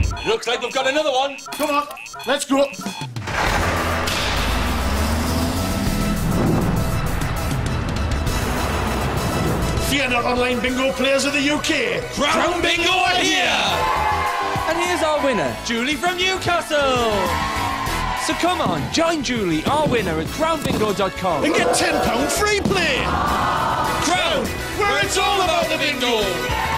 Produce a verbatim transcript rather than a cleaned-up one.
Looks like we've got another one. Come on, let's go. Fear not, online bingo players of the U K. Crown, Crown Bingo are here! And here's our winner, Julie from Newcastle. So come on, join Julie, our winner, at crown bingo dot com. And get ten pound free play. Crown, where it's all about the bingo.